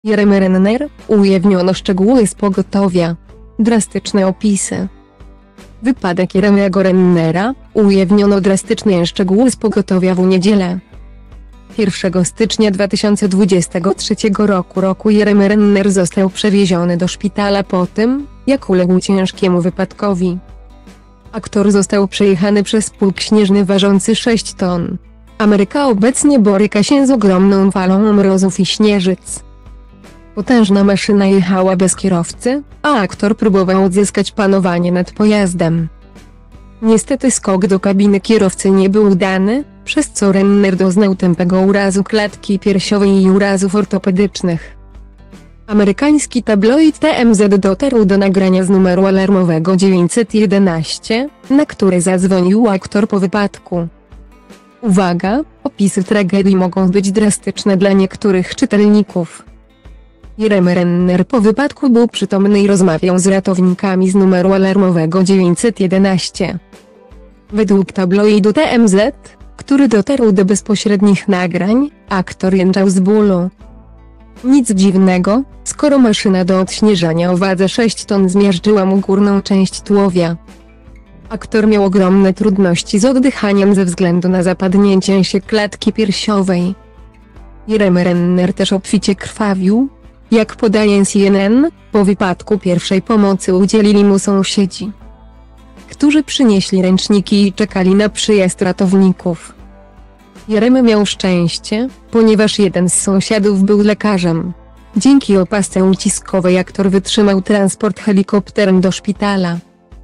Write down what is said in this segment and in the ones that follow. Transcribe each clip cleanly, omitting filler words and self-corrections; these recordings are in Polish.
Jeremy Renner, ujawniono szczegóły z pogotowia. Drastyczne opisy. Wypadek Jeremego Rennera, ujawniono drastyczne szczegóły z pogotowia w niedzielę. 1 stycznia 2023 roku Jeremy Renner został przewieziony do szpitala po tym, jak uległ ciężkiemu wypadkowi. Aktor został przejechany przez pług śnieżny ważący 6 ton. Ameryka obecnie boryka się z ogromną falą mrozów i śnieżyc. Potężna maszyna jechała bez kierowcy, a aktor próbował odzyskać panowanie nad pojazdem. Niestety skok do kabiny kierowcy nie był udany, przez co Renner doznał tępego urazu klatki piersiowej i urazów ortopedycznych. Amerykański tabloid TMZ dotarł do nagrania z numeru alarmowego 911, na który zadzwonił aktor po wypadku. Uwaga, opisy tragedii mogą być drastyczne dla niektórych czytelników. Jeremy Renner po wypadku był przytomny i rozmawiał z ratownikami z numeru alarmowego 911. Według tabloidu TMZ, który dotarł do bezpośrednich nagrań, aktor jęczał z bólu. Nic dziwnego, skoro maszyna do odśnieżania o wadze 6 ton zmiażdżyła mu górną część tułowia. Aktor miał ogromne trudności z oddychaniem ze względu na zapadnięcie się klatki piersiowej. Jeremy Renner też obficie krwawił. Jak podaje CNN, po wypadku pierwszej pomocy udzielili mu sąsiedzi, którzy przynieśli ręczniki i czekali na przyjazd ratowników. Jeremy miał szczęście, ponieważ jeden z sąsiadów był lekarzem. Dzięki opasce uciskowej aktor wytrzymał transport helikopterem do szpitala.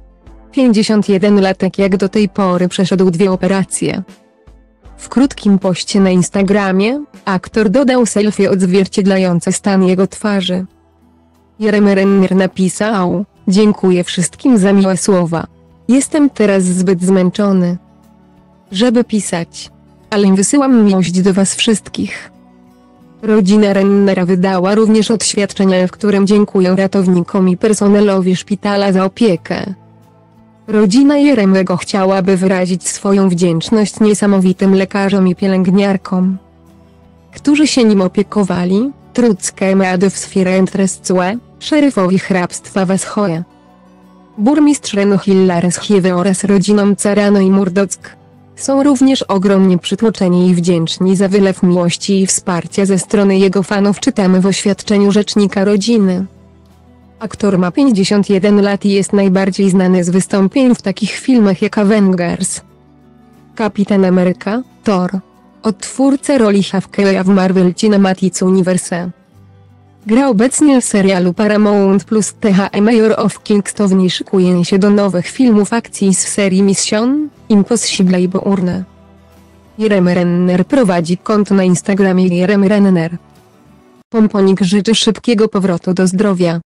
51-latek jak do tej pory przeszedł 2 operacje. W krótkim poście na Instagramie, aktor dodał selfie odzwierciedlające stan jego twarzy. Jeremy Renner napisał: dziękuję wszystkim za miłe słowa. Jestem teraz zbyt zmęczony, żeby pisać, ale wysyłam miłość do was wszystkich. Rodzina Rennera wydała również oświadczenie, w którym dziękują ratownikom i personelowi szpitala za opiekę. Rodzina Jeremego chciałaby wyrazić swoją wdzięczność niesamowitym lekarzom i pielęgniarkom, którzy się nim opiekowali, truckiemu Adewsfirentrescue, szeryfowi hrabstwa Weschoje, burmistrz Hillary oraz rodzinom Carano i Murdock. Są również ogromnie przytłoczeni i wdzięczni za wylew miłości i wsparcia ze strony jego fanów, czytamy w oświadczeniu rzecznika rodziny. Aktor ma 51 lat i jest najbardziej znany z wystąpień w takich filmach jak Avengers, Kapitan Ameryka, Thor. Odtwórca roli Hawkeye'a w Marvel Cinematic Universe. Gra obecnie w serialu Paramount Plus The Mayor of Kingstown i szykuje się do nowych filmów akcji z serii Mission Impossible Bourne. Jeremy Renner prowadzi konto na Instagramie Jeremy Renner. Pomponik życzy szybkiego powrotu do zdrowia.